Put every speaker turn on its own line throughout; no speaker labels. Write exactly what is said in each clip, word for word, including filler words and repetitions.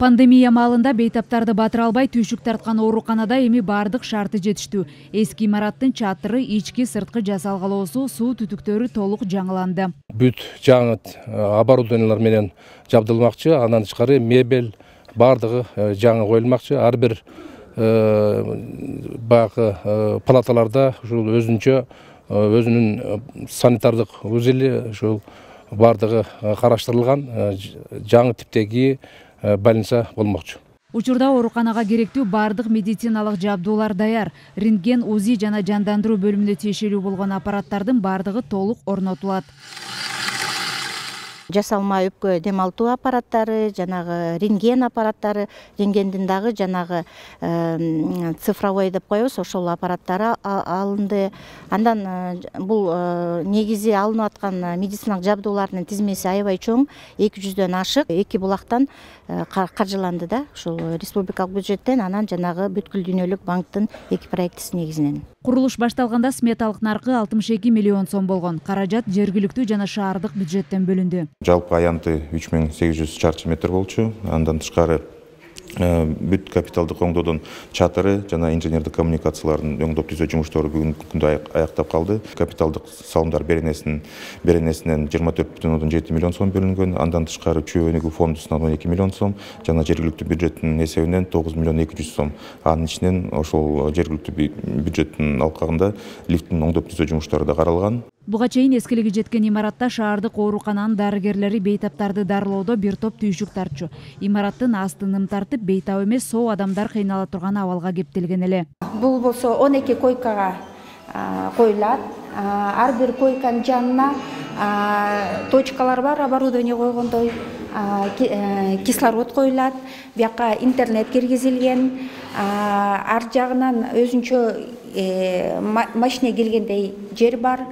Пандемия маалында бейтаптарды батыра албай түйшүк тарткан ооруканада эми бардык шарты жетиштүү. Эски имараттын чатыры, ички сырткы жасалгалоосу, суу түтүктөрү толук жаңыланды.
Бүт жаңы оборудованиялар менен жабдылмакчы, андан тышкары мебель бардыгы жаңы коюлмакчы. Ар бир баягы палаталарда ушул өзүнчө өзүнүн санитардык узели ушул бардыгы караштырылган жаңы типтеги больница болмокчу.
Учурда ооруканага керектүү бардык медициналык жабдуулар даяр. Рентген, УЗИ жана жандандыруу бөлүмүнө тиешелүү болгон аппараттардын бардыгы толук орнотулат.
Жасалма өпкө дем алуу аппараттары, жанагы рентген аппараттары, рентгендин дагы жанагы цифровой деп коебуз, ошол аппараттары алынды. Андан бул негизи алынып аткан медициналык жабдуулардын тизмеси аябай чоң, эки жүздөн ашык, эки булактан каржыланды да, ушул республикалык бюджеттен, анан жанагы бүткүл дүйнөлүк банктын эки проектиси негизинен.
Курулуш башталганда сметалык наркы алтымыш эки миллион сом болгон. Каражат жергиликтүү жана шаардык бюджеттен бөлүндү.
Жалпы аянты үч миң сегиз жүз чарчы метр болчу. Андан тышкары бүт капиталдык оңдоодон чатыры жана инженердик коммуникациялардын оңдоп түзөө жумуштары бүгүнкү күндө аяктап калды. Капиталдык салымдар беренесинин беренесинен жыйырма төрт бүтүн ондон жети миллион сом бөлүнгөн. Андан тышкары чүй өнүгүү фондусунан он эки миллион сом жана жергиликтүү бюджеттин эсебинен тогуз миллион эки жүз сом. Анын ичинен ошол жергиликтүү бюджеттин алкагында лифттин оңдоп түзөө жумуштары да каралган.
Буга чейин эскилиги жеткен имаратта шаардык оорукананын дарыгерлери бейтаптарды дарылоодо бир топ түйшүк тартчу. Имараттын асты ным тартып, бейтап эмес соо адамдар кыйнала турган абалга кептелген эле.
Бул болсо он эки койкага коюлат. Ар бир койканын жанына точкалар бар, оборудование койгондой, кислород коюлат, бияка интернет киргизилген, ар жагынан өзүнчө машине келгендей жер бар.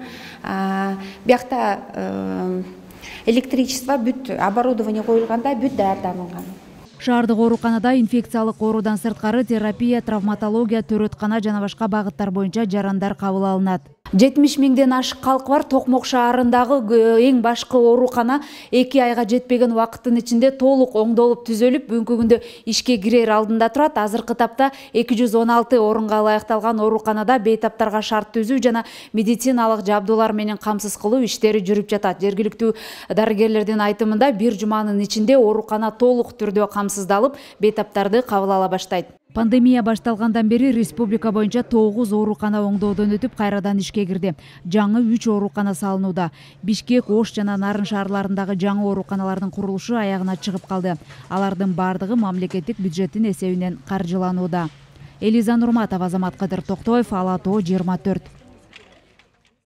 Биякта электричество бүт оборудование коюлганда бүт даярдалган.
Шаардык ооруканада инфекциялык оорудан сырткары терапия, травматология, төрөткана жана башка багыттар боюнча жарандар кабыл алынат. жетимиш миңден ашык калк бар. Токмок шаарындагы эң башкы оорукана эки айга жетпеген убакыттын ичинде толук оңдолуп түзөлүп, бүгүнкү күндө ишке кирер алдында турат. Азыркы тапта эки жүз он алты орунга ылайыкталган ооруканада бейтаптарга шарт түзүү жана медициналык жабдуулар менен камсыз кылуу иштери жүрүп жатат. Жергиликтүү дарыгерлердин айтымында бир жуманын ичинде оорукана толук түрдө камсыздалып, бейтаптарды кабыл ала баштайт. Пандемия башталгандан бери республика боюнча тогуз оорукана оңдоодон өтүп кайрадан ишке кирди. Жаңы үч оорукана салынууда. Бишкек, Ош жана Нарын шаарларындагы жаңы ооруканалардын курулушу аягына чыгып калды. Алардын бардыгы мамлекеттик бюджеттин эсебинен каржыланууда. Элиза Нурматова, Азамат Кадыр Токтоев, Ала Тоо жыйырма төрт.